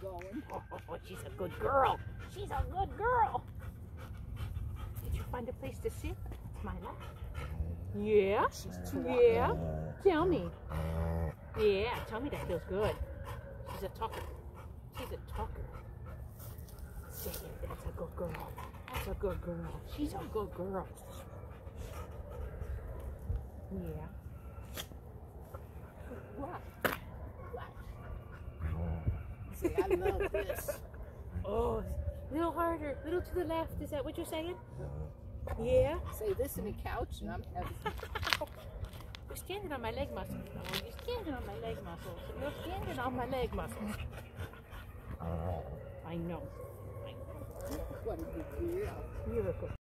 going. Oh, she's a good girl. She's a good girl. Did you find a place to sit? It's my lap. Yeah? Yeah? Tell me. Yeah, tell me that feels good. She's a talker. She's a talker. Say it. That's a good girl. That's a good girl. She's a good girl. Yeah. What? What? Say, I love this. Oh, a little harder. A little to the left. Is that what you're saying? Yeah? Say this in the couch and I'm heavy. You're standing on my leg muscles. Oh, you're standing on my leg muscles. You're standing on my leg muscles. I know. What a good girl. You're a good